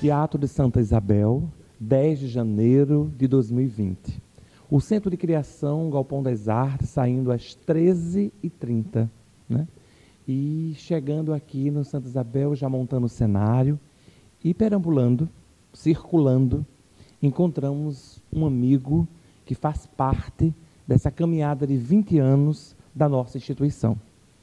Teatro de Santa Isabel, 10 de janeiro de 2020. O Centro de Criação Galpão das Artes saindo às 13h30, né? E chegando aqui no Santa Isabel, já montando o cenário e perambulando, circulando, encontramos um amigo que faz parte dessa caminhada de 20 anos da nossa instituição.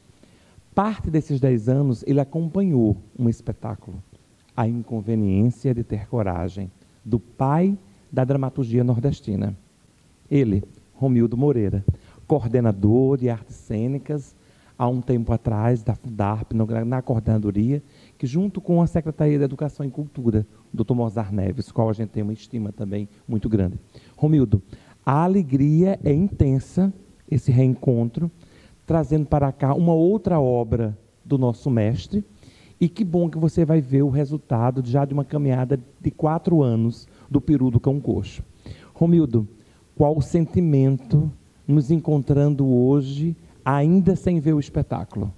Parte desses 10 anos, ele acompanhou um espetáculo, A Inconveniência de Ter Coragem, do pai da dramaturgia nordestina. Ele, Romildo Moreira, coordenador de artes cênicas, há um tempo atrás, da Fundarp, na coordenadoria, que junto com a Secretaria de Educação e Cultura, o Dr. Mozart Neves, qual a gente tem uma estima também muito grande. Romildo, a alegria é intensa, esse reencontro, trazendo para cá uma outra obra do nosso mestre, e que bom que você vai ver o resultado já de uma caminhada de 4 anos do Peru do Cão Coxo. Romildo, qual o sentimento nos encontrando hoje, ainda sem ver o espetáculo?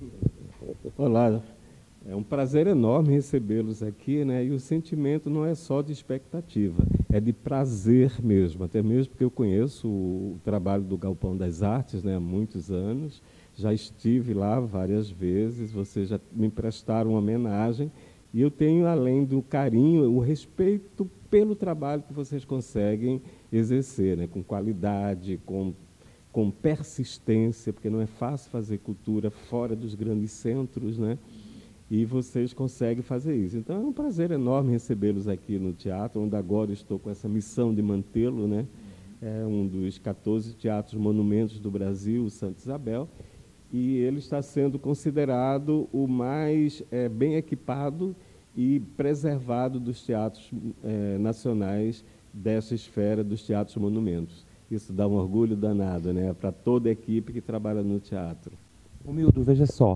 Olá, é um prazer enorme recebê-los aqui, né? E o sentimento não é só de expectativa, é de prazer mesmo, até mesmo porque eu conheço o trabalho do Galpão das Artes, né, há muitos anos, já estive lá várias vezes, vocês já me prestaram uma homenagem, e eu tenho, além do carinho, o respeito pelo trabalho que vocês conseguem exercer, né, com qualidade, com persistência, porque não é fácil fazer cultura fora dos grandes centros, né? E vocês conseguem fazer isso. Então, é um prazer enorme recebê-los aqui no teatro, onde agora estou com essa missão de mantê-lo, né? É um dos 14 teatros monumentos do Brasil, o Santa Isabel, e ele está sendo considerado o mais bem equipado e preservado dos teatros nacionais dessa esfera dos teatros monumentos. Isso dá um orgulho danado, né, para toda a equipe que trabalha no teatro. Romildo, veja só,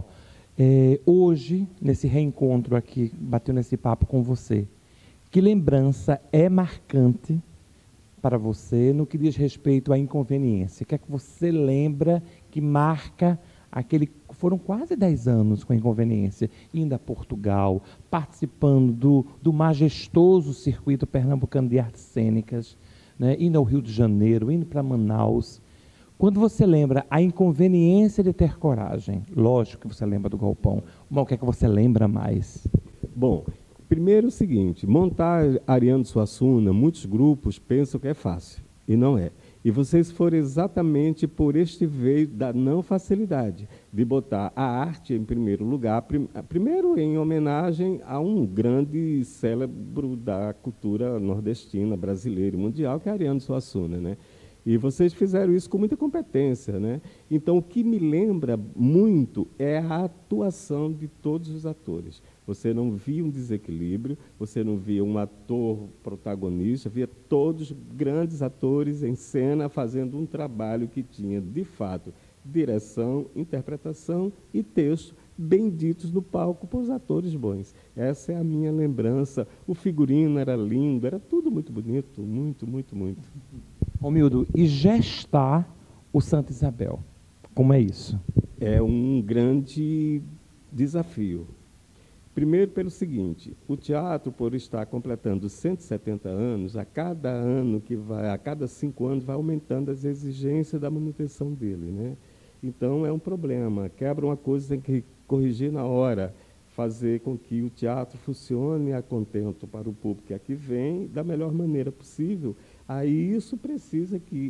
hoje, nesse reencontro aqui, bateu nesse papo com você, que lembrança é marcante para você no que diz respeito à inconveniência? O que é que você lembra que marca aquele... Foram quase 10 anos com a inconveniência, indo a Portugal, participando do majestoso circuito pernambucano de artes cênicas, né, indo ao Rio de Janeiro, indo para Manaus. Quando você lembra a inconveniência de ter coragem, lógico que você lembra do Galpão, mas o que é que você lembra mais? Bom, primeiro o seguinte, montar Ariano Suassuna, muitos grupos pensam que é fácil, e não é. E vocês foram exatamente por este veio da não facilidade, de botar a arte em primeiro lugar, primeiro em homenagem a um grande cérebro da cultura nordestina, brasileira e mundial, que é Ariano Suassuna, né? E vocês fizeram isso com muita competência, né? Então, o que me lembra muito é a atuação de todos os atores. Você não via um desequilíbrio, você não via um ator protagonista, via todos grandes atores em cena fazendo um trabalho que tinha, de fato, direção, interpretação e texto bem ditos no palco por os atores bons. Essa é a minha lembrança. O figurino era lindo, era tudo muito bonito, muito, muito, muito. Romildo, e gestar o Santa Isabel, como é isso? É um grande desafio. Primeiro pelo seguinte, o teatro, por estar completando 170 anos, a cada ano a cada 5 anos vai aumentando as exigências da manutenção dele, né? Então é um problema, quebra uma coisa, tem que corrigir na hora, fazer com que o teatro funcione a contento para o público que aqui vem da melhor maneira possível. Aí isso precisa que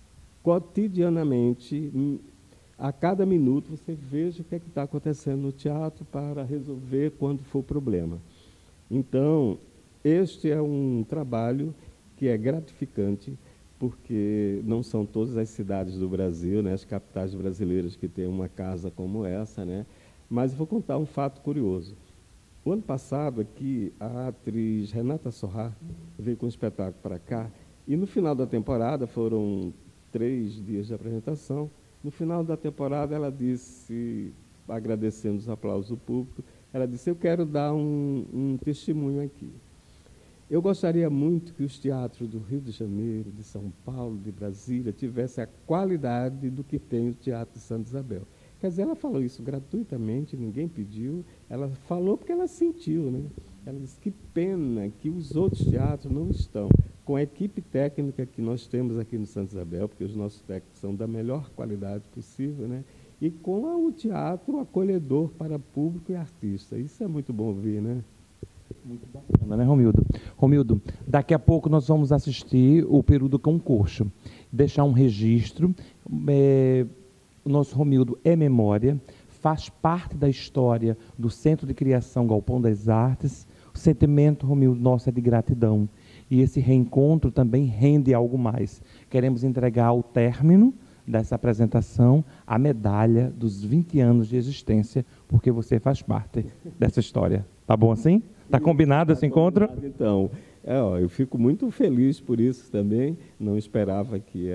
cotidianamente, a cada minuto, você veja o que é que está acontecendo no teatro para resolver quando for problema. Então, este é um trabalho que é gratificante, porque não são todas as cidades do Brasil, né, as capitais brasileiras que têm uma casa como essa, né? Mas vou contar um fato curioso. O ano passado, aqui, a atriz Renata Sorrah veio com um espetáculo para cá, e no final da temporada, foram 3 dias de apresentação, no final da temporada ela disse, agradecendo os aplausos do público, ela disse, eu quero dar um testemunho aqui. Eu gostaria muito que os teatros do Rio de Janeiro, de São Paulo, de Brasília, tivessem a qualidade do que tem o Teatro de Santa Isabel. Quer dizer, ela falou isso gratuitamente, ninguém pediu, ela falou porque ela sentiu, né? Ela disse, que pena que os outros teatros não estão. Com a equipe técnica que nós temos aqui no Santa Isabel, porque os nossos técnicos são da melhor qualidade possível, né? E com o teatro acolhedor para público e artista. Isso é muito bom ouvir, né? Muito bacana, né, Romildo? Romildo, daqui a pouco nós vamos assistir o Peru do Concurso. Deixar um registro. O nosso Romildo é memória, faz parte da história do Centro de Criação Galpão das Artes. O sentimento, Romildo, nosso é de gratidão. E esse reencontro também rende algo mais. Queremos entregar ao término dessa apresentação a medalha dos 20 anos de existência, porque você faz parte dessa história. Tá bom assim? Tá combinado esse encontro? Então, eu fico muito feliz por isso também. Não esperava que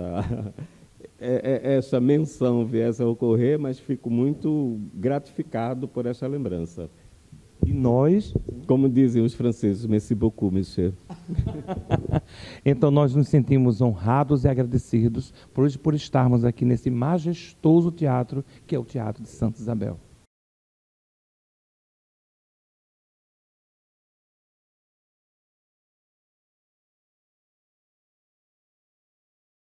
essa menção viesse a ocorrer, mas fico muito gratificado por essa lembrança. E nós... Como dizem os franceses, merci beaucoup, monsieur. Então, nós nos sentimos honrados e agradecidos por estarmos aqui nesse majestoso teatro, que é o Teatro de Santa Isabel.